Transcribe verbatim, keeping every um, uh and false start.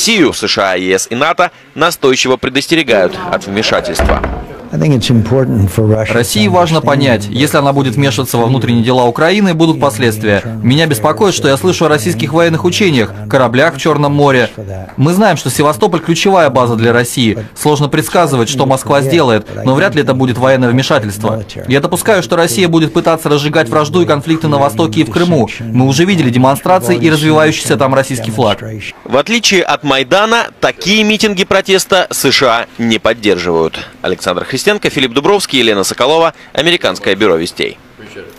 Россию США, ЕС и НАТО настойчиво предостерегают от вмешательства. России важно понять, если она будет вмешиваться во внутренние дела Украины, будут последствия. Меня беспокоит, что я слышу о российских военных учениях, кораблях в Черном море. Мы знаем, что Севастополь – ключевая база для России. Сложно предсказывать, что Москва сделает, но вряд ли это будет военное вмешательство. Я допускаю, что Россия будет пытаться разжигать вражду и конфликты на Востоке и в Крыму. Мы уже видели демонстрации и развивающийся там российский флаг. В отличие от Майдана, такие митинги протеста США не поддерживают. Александр Христенко, Филипп Дубровский, Елена Соколова, Американское бюро вестей.